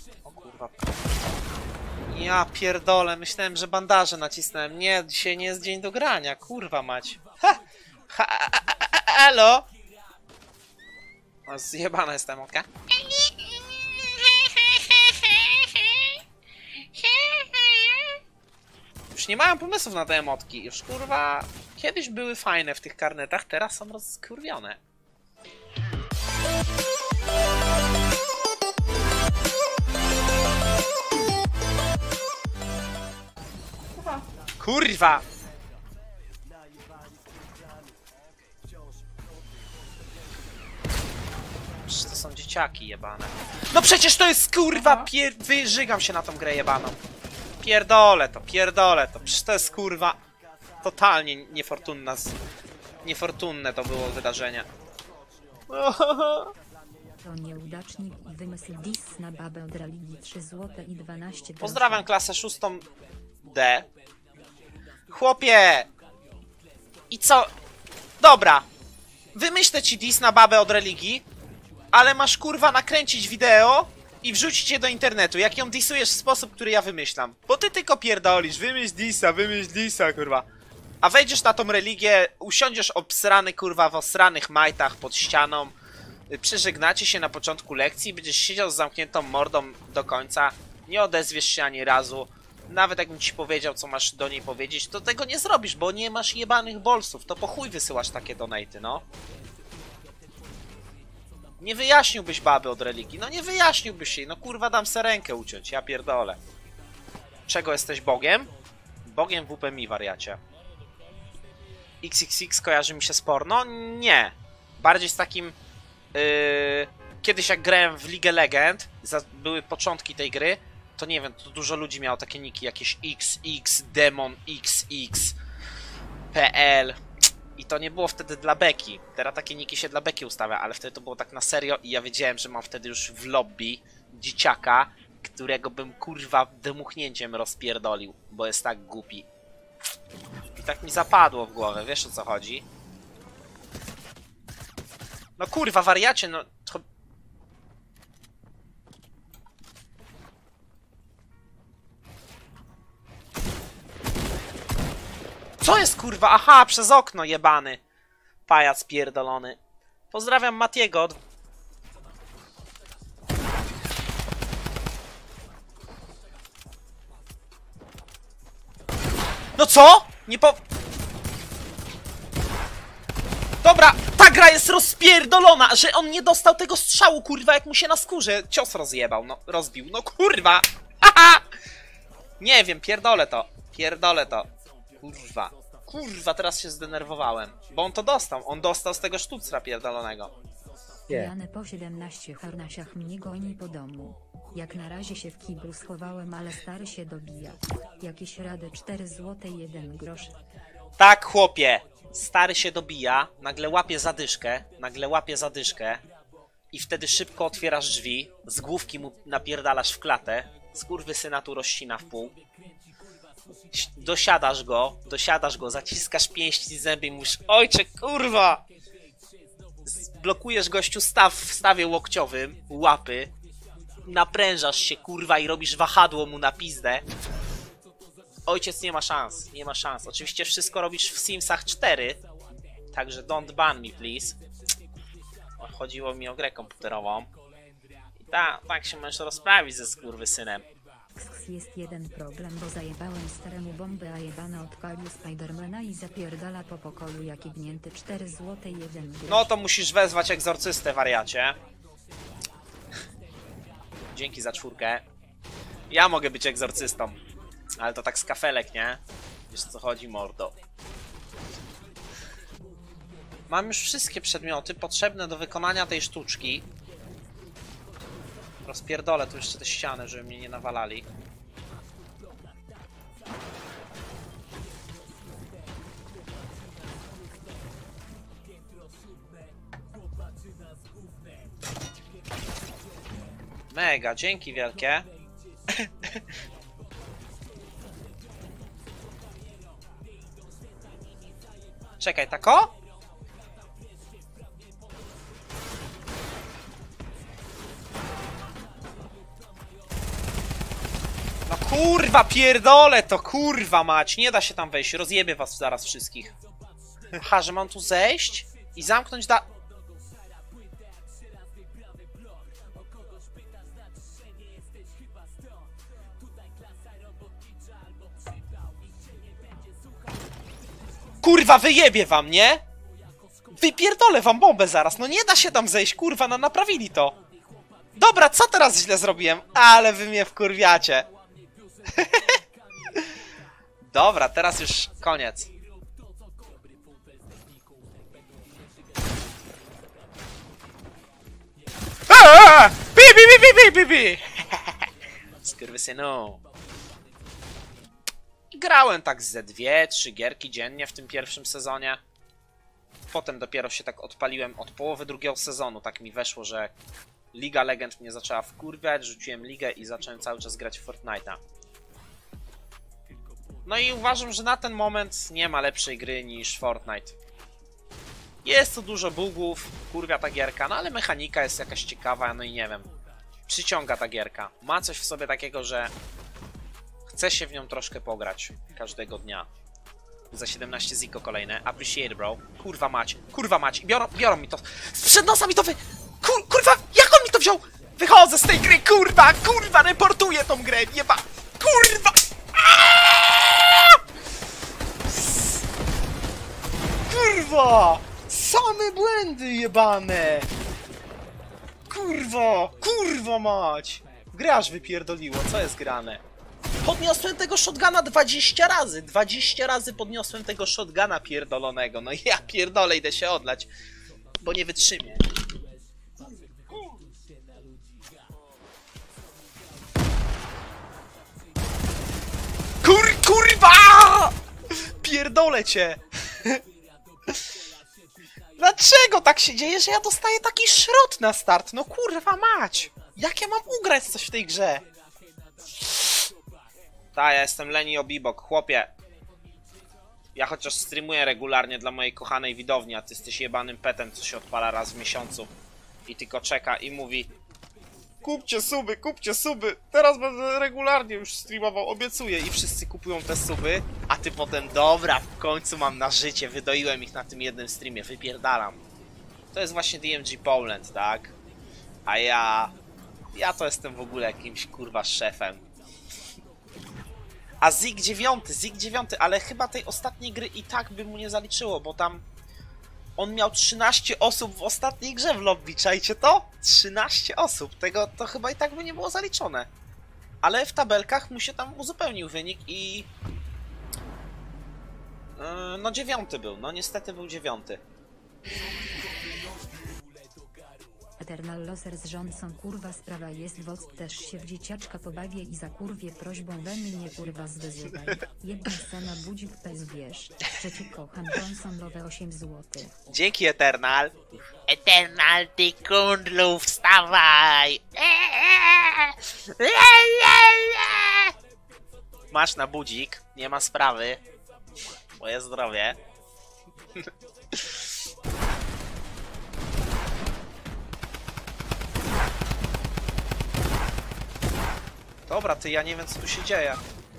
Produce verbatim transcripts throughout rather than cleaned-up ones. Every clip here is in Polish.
O kurwa. Ja pierdolę, myślałem, że bandaże nacisnąłem. Nie, dzisiaj nie jest dzień do grania, kurwa mać. Ha! Ha! Halo! O, zjebana jestem, okej? Już nie mają pomysłów na te emotki. Już kurwa kiedyś były fajne w tych karnetach, teraz są rozkurwione. Kurwa! Przecież to są dzieciaki jebane. No przecież to jest kurwa pier... Wyżygam się na tą grę jebaną. Pierdolę to, pierdolę to. Przecież to jest kurwa totalnie niefortunna z... Niefortunne to było wydarzenie. To nieudacznik i wymysł diss na babę od religii trzy złote i dwanaście groszy. Pozdrawiam klasę szóstą D. Chłopie! I co? Dobra. Wymyślę ci diss na babę od religii, ale masz kurwa nakręcić wideo i wrzucić je do internetu, jak ją dissujesz w sposób, który ja wymyślam. Bo ty tylko pierdolisz, wymyśl dissa, wymyśl dissa, kurwa. A wejdziesz na tą religię, usiądziesz obsrany, kurwa, w osranych majtach pod ścianą, przeżegnacie się na początku lekcji, będziesz siedział z zamkniętą mordą do końca, nie odezwiesz się ani razu. Nawet jakbym ci powiedział, co masz do niej powiedzieć, to tego nie zrobisz, bo nie masz jebanych bolsów. To po chuj wysyłasz takie donaty, no. Nie wyjaśniłbyś baby od religii. No nie wyjaśniłbyś jej. No kurwa, dam se rękę uciąć. Ja pierdolę. Czego jesteś Bogiem? Bogiem W P M I, wariacie. X X X kojarzy mi się z porno? Nie. Bardziej z takim... Yy... Kiedyś jak grałem w League Legend, były początki tej gry, to nie wiem, to dużo ludzi miało takie niki, jakieś X X, Demon X X, P L i to nie było wtedy dla beki. Teraz takie niki się dla beki ustawia, ale wtedy to było tak na serio i ja wiedziałem, że mam wtedy już w lobby dzieciaka, którego bym kurwa dmuchnięciem rozpierdolił, bo jest tak głupi. I tak mi zapadło w głowę, wiesz o co chodzi? No kurwa, wariacie, no... To... Co jest kurwa? Aha, przez okno jebany. Pajac pierdolony. Pozdrawiam Matiego od... No co? Nie po... Dobra, ta gra jest rozpierdolona, że on nie dostał tego strzału, kurwa, jak mu się na skórze cios rozjebał, no, rozbił, no kurwa. Haha! Nie wiem, pierdolę to, pierdolę to. Kurwa, kurwa, teraz się zdenerwowałem, bo on to dostał, on dostał z tego sztucra pierdolonego. Pijany po siedemnaście harnasiach mnie goni po domu. Jak na razie się w kiblu schowałem, ale stary się dobija. Jakieś rady cztery złote i jeden grosz. Tak, chłopie, stary się dobija, nagle łapie zadyszkę, nagle łapie zadyszkę i wtedy szybko otwierasz drzwi, z główki mu napierdalasz w klatę, skurwysyna tu rozcina w pół. Dosiadasz go, dosiadasz go, zaciskasz pięści zęby i mówisz: ojcze, kurwa! Blokujesz gościu staw w stawie łokciowym, łapy, naprężasz się, kurwa, i robisz wahadło mu na pizdę. Ojciec nie ma szans, nie ma szans. Oczywiście wszystko robisz w Simsach cztery, także don't ban me, please. Chodziło mi o grę komputerową. I ta, tak się możesz rozprawić ze skurwysynem. Jest jeden problem, bo zajebałem staremu bombę, a jebana odpalił Spidermana i zapierdala po pokoju jak jebnięty cztery złote i jeden grosz. No to musisz wezwać egzorcystę, wariacie. Dzięki za czwórkę. Ja mogę być egzorcystą, ale to tak z kafelek, nie? Wiesz co chodzi, mordo. Mam już wszystkie przedmioty potrzebne do wykonania tej sztuczki. Rozpierdolę tu jeszcze te ściany, żeby mnie nie nawalali. Mega, dzięki wielkie. Czekaj, tako? No kurwa, pierdolę to, kurwa mać. Nie da się tam wejść, rozjebie was zaraz wszystkich. Aha, że mam tu zejść i zamknąć da... Kurwa, wyjebie wam, nie? Wypierdolę wam bombę zaraz, no nie da się tam zejść, kurwa, no naprawili to. Dobra, co teraz źle zrobiłem? Ale wy mnie wkurwiacie. Dobra, teraz już koniec. Aaaa! Bi, bi, bi, bi, bi, bi! Skurwysynu. Grałem tak ze dwie, trzy gierki dziennie w tym pierwszym sezonie. Potem dopiero się tak odpaliłem od połowy drugiego sezonu. Tak mi weszło, że Liga Legend mnie zaczęła wkurwiać, rzuciłem ligę i zacząłem cały czas grać w Fortnite'a. No i uważam, że na ten moment nie ma lepszej gry niż Fortnite. Jest tu dużo bugów, kurwia ta gierka, no ale mechanika jest jakaś ciekawa, no i nie wiem. Przyciąga ta gierka. Ma coś w sobie takiego, że chce się w nią troszkę pograć każdego dnia. Za siedemnaście ziko kolejne. Appreciate, bro. Kurwa mać, kurwa mać. Biorą, biorą mi to. Sprzed nosa mi to wy... Kur, kurwa, jak on mi to wziął? Wychodzę z tej gry, kurwa, kurwa, reportuję tą grę, jeba. Kurwa! Aaaa! Kurwa! Same błędy jebane! Kurwa! Kurwa mać! Grę aż wypierdoliło, co jest grane? Podniosłem tego shotguna dwadzieścia razy! dwadzieścia razy podniosłem tego shotguna pierdolonego. No ja pierdolę, idę się odlać, bo nie wytrzymię. Kur, kurwa! Pierdolę cię! Dlaczego tak się dzieje, że ja dostaję taki szrot na start? No kurwa mać! Jak ja mam ugrać coś w tej grze? Ta, ja jestem Leni Obibok, chłopie. Ja chociaż streamuję regularnie dla mojej kochanej widowni, a ty jesteś jebanym petem, co się odpala raz w miesiącu. I tylko czeka i mówi: kupcie suby, kupcie suby, teraz będę regularnie już streamował, obiecuję. I wszyscy kupują te suby, a ty potem, dobra, w końcu mam na życie, wydoiłem ich na tym jednym streamie, wypierdalam. To jest właśnie D M G Poland, tak? A ja... Ja to jestem w ogóle jakimś kurwa szefem. A Zik dziewięć, Zik dziewięć, ale chyba tej ostatniej gry i tak by mu nie zaliczyło, bo tam... On miał trzynaście osób w ostatniej grze w lobby, czajcie to? trzynaście osób, tego to chyba i tak by nie było zaliczone. Ale w tabelkach mu się tam uzupełnił wynik i... Yy, no dziewiąty był, no niestety był dziewiąty. Eternal Loser z rządcą kurwa sprawa jest woc, też się w dzieciaczka pobawię i za kurwie prośbą we mnie kurwa zwyzywaj. Jedna scena budzik pez wiesz, że cię kocham, Johnson Love osiem złotych. Dzięki Eternal. Eternal, ty kundlu, wstawaj! Masz na budzik, nie ma sprawy. Moje zdrowie. Dobra, ty, ja nie wiem co tu się dzieje.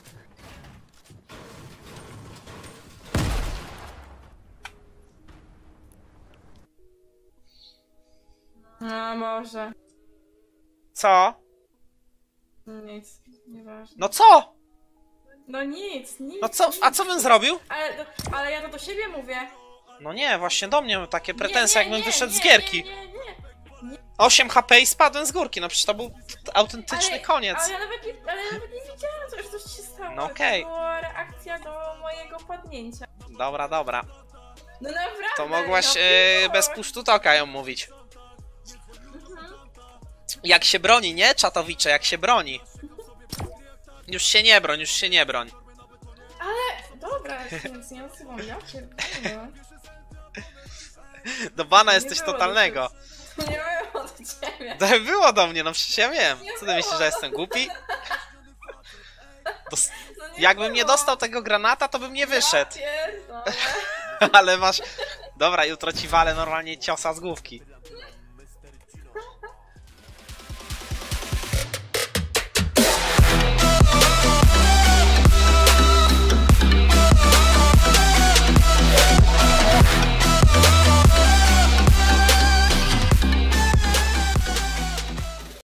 No może. Co? Nic, nieważne. No co? No nic, nic. No co? A co bym zrobił? Ale, ale ja to do siebie mówię. No nie, właśnie do mnie takie pretensje, Nie, nie, jakbym nie, wyszedł nie, z gierki. Nie, nie, nie. osiem H P i spadłem z górki, no przecież to był autentyczny Ale, koniec. ale ja nawet nie, ale ja nawet nie wiedziałam, że coś się stało. No okej. To była reakcja do mojego padnięcia. Dobra, dobra. No naprawdę. To mogłaś no, yy, bez pusztutoka ją mówić. Mhm. Jak się broni, nie? Czatowicze, jak się broni. Już się nie broń, już się nie broń. Ale, dobra, ja się nic nie odzywam, ja pierdolę. Do bana Nie jesteś było totalnego. Nie było do ciebie. To było do mnie, no przecież ja wiem. Nie Co ty było. myślisz, że jestem głupi? Dos No nie Jakbym nie było. dostał tego granata, to bym nie wyszedł. Ja pierdolę. Ale masz... Dobra, jutro ci walę normalnie ciosa z główki.